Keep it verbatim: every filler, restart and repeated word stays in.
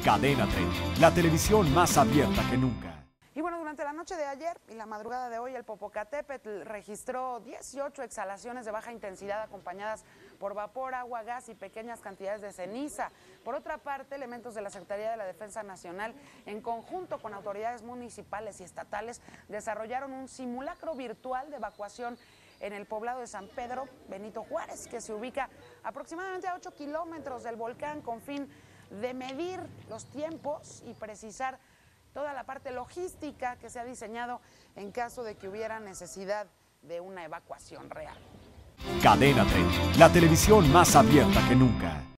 Cadena treinta, la televisión más abierta que nunca. Y bueno, durante la noche de ayer y la madrugada de hoy, el Popocatépetl registró dieciocho exhalaciones de baja intensidad acompañadas por vapor, agua, gas y pequeñas cantidades de ceniza. Por otra parte, elementos de la Secretaría de la Defensa Nacional, en conjunto con autoridades municipales y estatales, desarrollaron un simulacro virtual de evacuación en el poblado de San Pedro Benito Juárez, que se ubica aproximadamente a ocho kilómetros del volcán, con fin de medir los tiempos y precisar toda la parte logística que se ha diseñado en caso de que hubiera necesidad de una evacuación real. Cadena treinta, la televisión más abierta que nunca.